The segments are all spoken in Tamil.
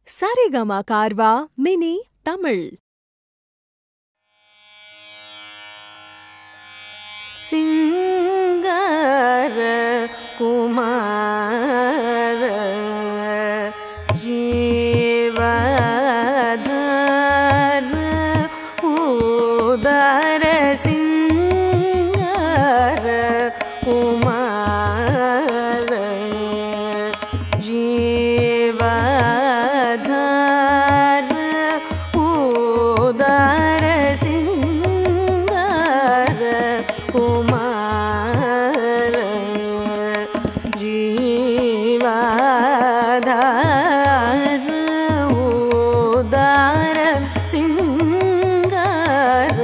சரிகமா கார்வா மினி தமிழ். சிங்கார குமார ஜீவதார உதர சிங்கார குமார ஜீவதார உதர சிங்கார குமார ஜீவதார உதர சிங்கார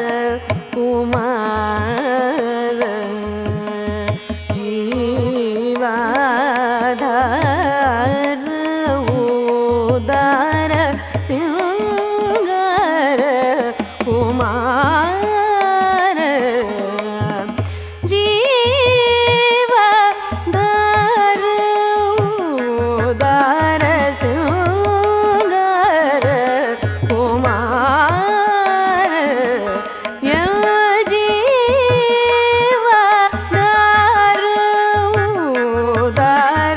குமார ஜீவதார உதர சிங்கார குமார ஜீவதார உதர சிங்கார குமார ஜீவதார உதர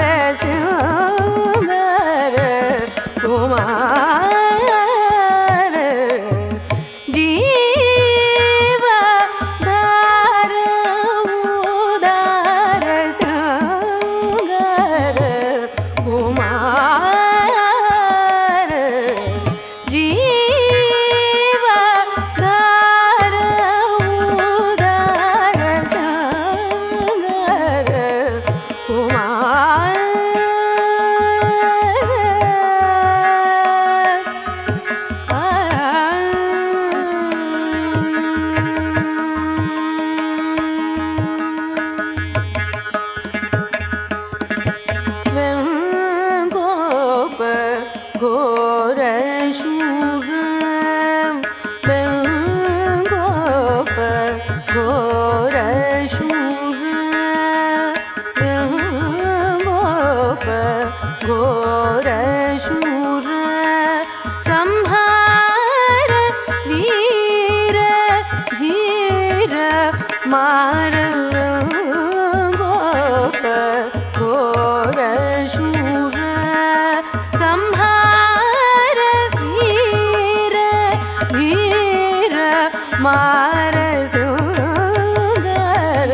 சிங்கார குமார ஜீவதார உதர சிங்கார குமார ஜீவதார உதர சிங்கார வெங்கோப கோரசூரம் வெங்கோப கோரசூரம் வெங்கோப கோரசூர சம்ஹார வீர வீர மார வெங்கோப கோரசூர சம்ஹார வீர வீர மார சுந்தர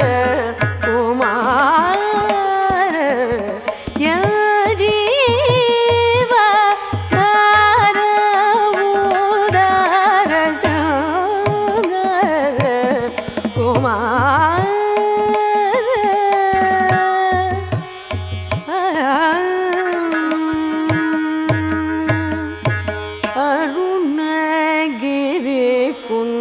குமார ஜீவதார உதர சுந்தர குமார அருணகிரிக்குன்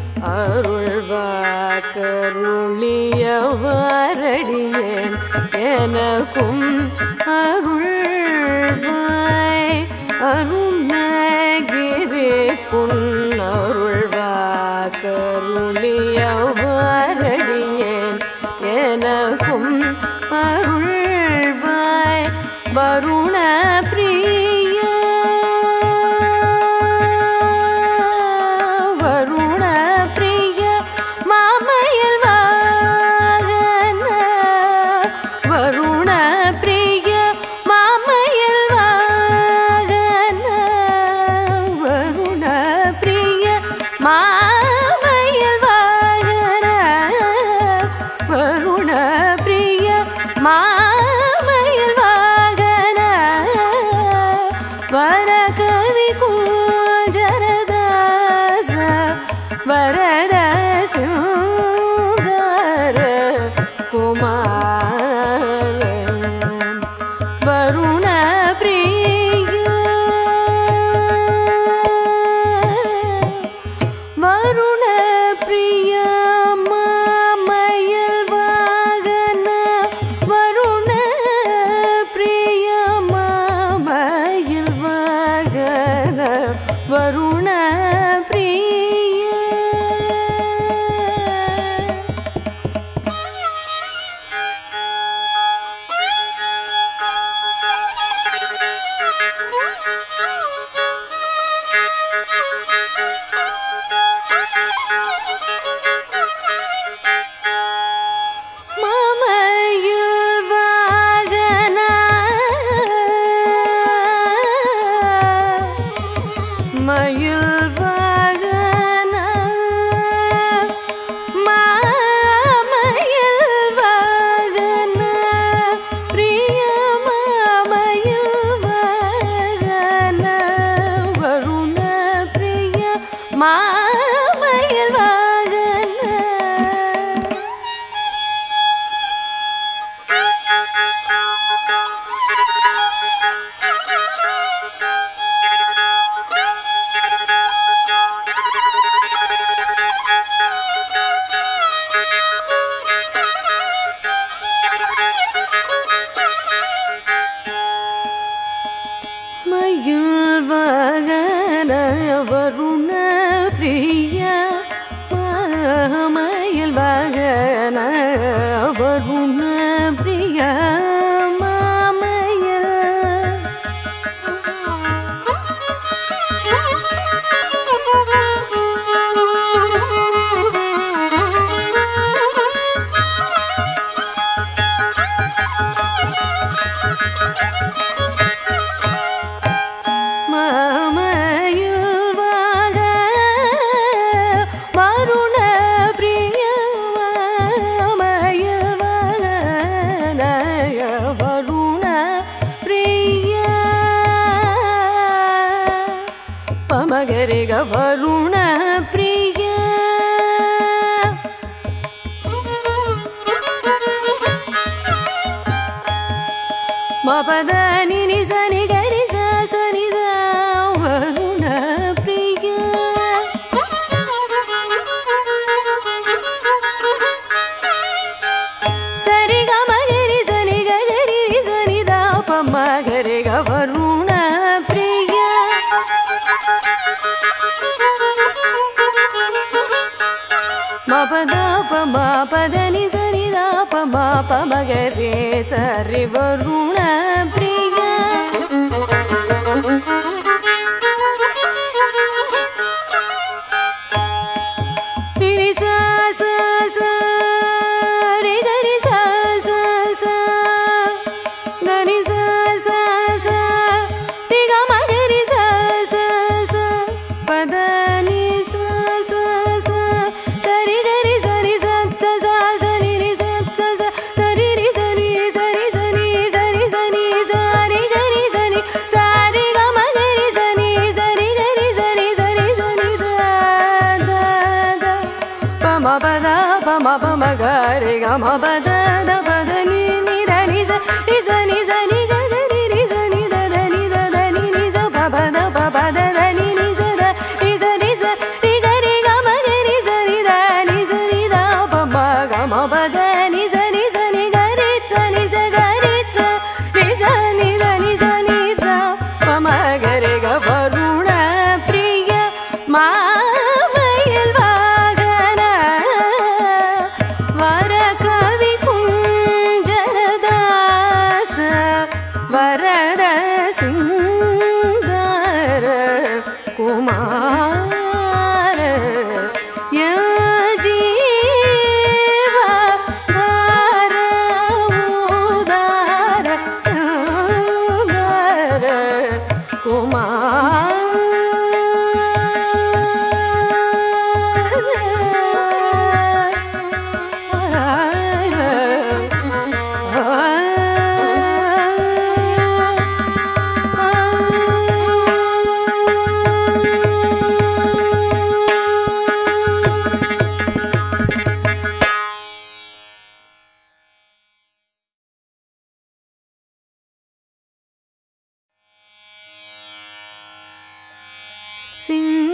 அருள்வாக்கருளியவரடியேன் எனக்கும் அருள்வாய் அருணகிரிக்குன் அருள்வாக்கருளியவரடியேன் எனக்கும் அருள்வாய் வருண பிரிய வருண பிரிய மாமயில் வாகன வருண பிரிய மாமயில் வாகன வருண பிரிய மாமயில் வாகன வருண பிரிய மாமயில் வாகன வரகவி குஞ்சரதாச வரத சுந்தர குமார வருண பிரிய வருண பிரிய மாமயில் வாகன வருண பிரிய மாமயில் வாகன வருண பிரிய வருண பிரிய மயில் வாகன வருண பிரிய மாமயில் மகரிக வருண பிரிய மபத நினி சனி கரி சனித வருண பிரிய சரி கமகரி சனி கரி சனித பமகரிக வருண பிரிய மபதா பமா பதனி சரிதா பமா பமகரே சரி வருண பிரிய நினி சா சா சா ரி கரி சா சா சா தனி சா சா சா ரி கமகரி சா சா சா பதனி சா சா சா சரி கரி சரி சப்த சா சரி ரி சப்த சா சரி ரி சரி சரி சரி சரி சரி சரி கரி சரி சரி கமகரி சரி சரி கரி சரி சரி சரி தா தா தா பம பத பம பம கரி கம பத த பத நி நி த நி ச நி ச நி ச நி க கரி ரி ச நி த த நி த த நி நி ச ப ப த ப ப த த நி நி ச த நி ச நி ச நி கரி கம கரி சரி த நி ச நி த ப ம கம பத நி ச நி ச நி கரி ச நி ச கரி ச நி ச நி த நி ச நி த ப ம கரி க வருண பிரிய மாமயில் வாகன வர கவி குஞ்சரதாச வரத சிங்கார குமார ஜீவ தார உதார சுந்தர சிங்